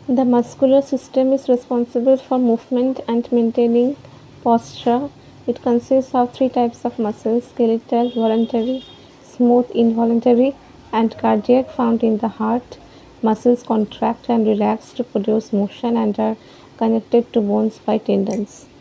The muscular system is responsible for movement and maintaining posture. It consists of three types of muscles: skeletal, voluntary, smooth, involuntary, and cardiac, found in the heart. Muscles contract and relax to produce motion and are connected to bones by tendons.